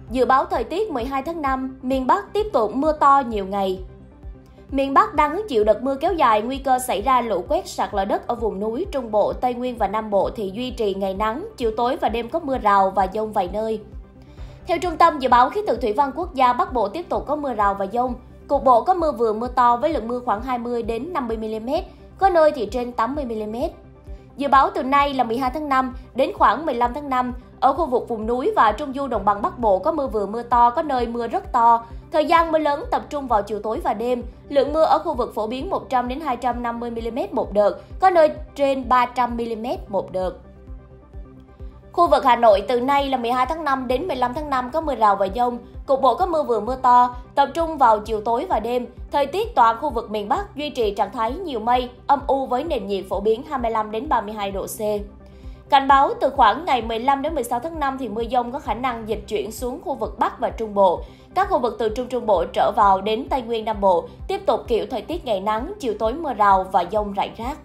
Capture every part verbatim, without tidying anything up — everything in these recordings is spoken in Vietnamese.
Dự báo thời tiết mười hai tháng năm, miền Bắc tiếp tục mưa to nhiều ngày. Miền Bắc đang hứng chịu đợt mưa kéo dài, nguy cơ xảy ra lũ quét, sạt lở đất ở vùng núi, Trung Bộ, Tây Nguyên và Nam Bộ thì duy trì ngày nắng, chiều tối và đêm có mưa rào và dông vài nơi. Theo Trung tâm Dự báo Khí tượng Thủy văn Quốc gia, Bắc Bộ tiếp tục có mưa rào và dông. Cục bộ có mưa vừa mưa to với lượng mưa khoảng hai mươi đến năm mươi mi li mét, có nơi thì trên tám mươi mi li mét. Dự báo từ nay là mười hai tháng năm đến khoảng mười lăm tháng năm, ở khu vực vùng núi và trung du đồng bằng Bắc Bộ có mưa vừa mưa to, có nơi mưa rất to. Thời gian mưa lớn tập trung vào chiều tối và đêm. Lượng mưa ở khu vực phổ biến một trăm đến hai trăm năm mươi mi li mét một đợt, có nơi trên ba trăm mi li mét một đợt. Khu vực Hà Nội từ nay là mười hai tháng năm đến mười lăm tháng năm có mưa rào và dông, cục bộ có mưa vừa mưa to, tập trung vào chiều tối và đêm. Thời tiết toàn khu vực miền Bắc duy trì trạng thái nhiều mây, âm u với nền nhiệt phổ biến hai mươi lăm đến ba mươi hai độ C. Cảnh báo từ khoảng ngày mười lăm đến mười sáu tháng năm thì mưa dông có khả năng dịch chuyển xuống khu vực Bắc và Trung Bộ. Các khu vực từ Trung Trung Bộ trở vào đến Tây Nguyên Nam Bộ tiếp tục kiểu thời tiết ngày nắng, chiều tối mưa rào và dông rải rác.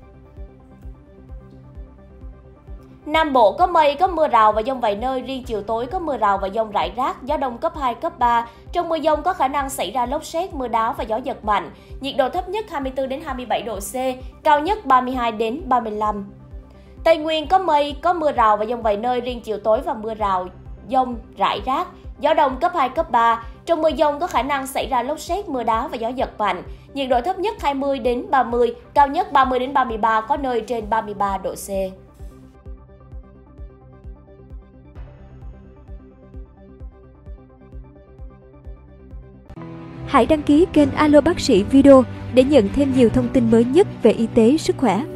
Nam Bộ có mây, có mưa rào và dông vài nơi, riêng chiều tối có mưa rào và dông rải rác, gió đông cấp hai, cấp ba. Trong mưa dông có khả năng xảy ra lốc sét, mưa đá và gió giật mạnh. Nhiệt độ thấp nhất hai mươi tư đến hai mươi bảy độ C, cao nhất ba mươi hai đến ba mươi lăm. Tây Nguyên có mây, có mưa rào và dông vài nơi, riêng chiều tối và mưa rào, dông rải rác, gió đông cấp hai, cấp ba. Trong mưa dông có khả năng xảy ra lốc sét, mưa đá và gió giật mạnh. Nhiệt độ thấp nhất hai mươi đến ba mươi, cao nhất ba mươi đến ba mươi ba, có nơi trên ba mươi ba độ C. Hãy đăng ký kênh Alo Bác sĩ Video để nhận thêm nhiều thông tin mới nhất về y tế, sức khỏe.